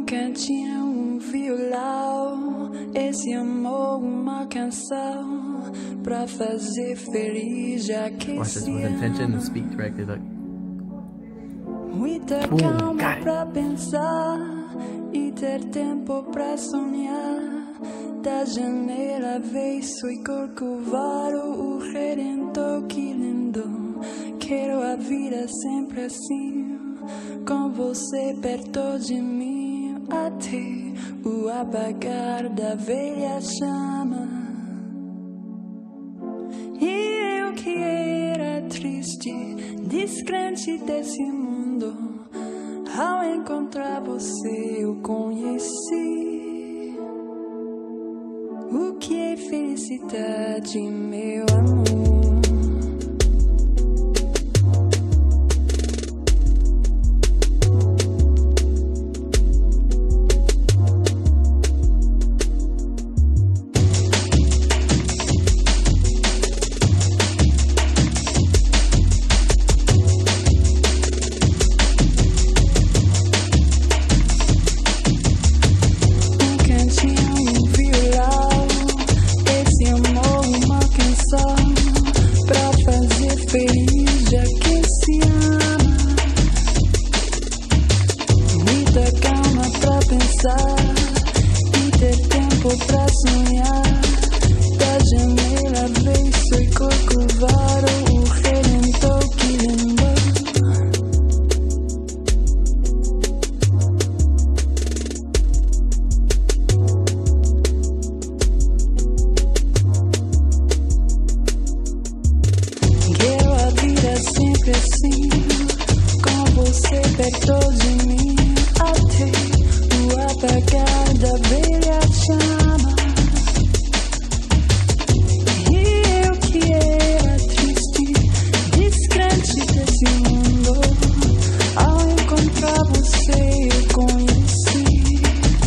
cantinha, violão, esse amor, uma canção pra fazer feliz, já que Watch this with intention and speak directly. Look. Muita calma pra pensar e ter tempo pra sonhar. Da janela vejo o Corcovado, o Redentor, que lindo. Quero a vida sempre assim, com você perto de mim, até o apagar da velha chama. E eu que era triste, descrente desse mundo, ao encontrar você eu conheci o que é felicidade, meu amor. Feliz, já que se ama. Muita calma pra pensar e ter tempo pra sonhar. Da janela vejo o Corcovado, o Redentor, que lindo. Sempre assim, com você perto de mim, até o apagar da velha chama. E eu que era triste, descrente desse mundo, ao encontrar você eu conheci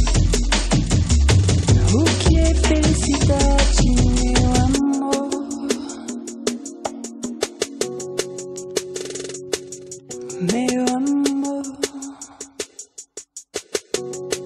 o que é felicidade, meu amor. Meu amor.